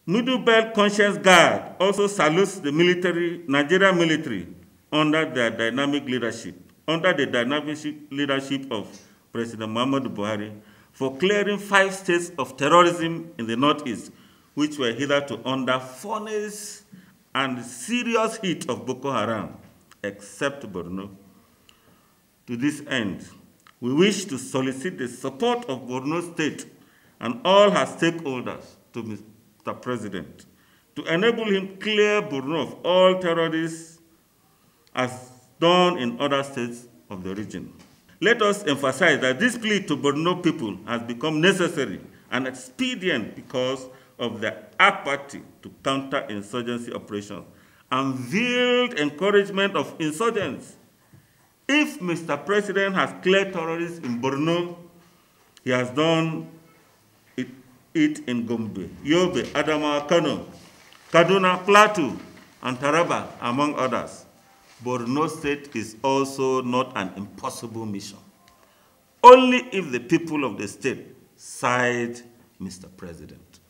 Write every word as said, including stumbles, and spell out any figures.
Middle Belt Conscience Guard also salutes the military, Nigerian military under their dynamic leadership, under the dynamic leadership of President Muhammadu Buhari, for clearing five states of terrorism in the Northeast, which were hitherto under furnace and serious heat of Boko Haram, except Borno. To this end, we wish to solicit the support of Borno State and all her stakeholders to Mister President to enable him clear Borno of all terrorists as done in other states of the region. Let us emphasize that this plea to Borno people has become necessary and expedient because of the apathy to counter insurgency operations and veiled encouragement of insurgents. If Mister President has cleared terrorists in Borno, he has done it, it in Gombe, Yobe, Adamawa, Kano, Kaduna, Plateau, and Taraba, among others. Borno State is also not an impossible mission, only if the people of the state side Mister President.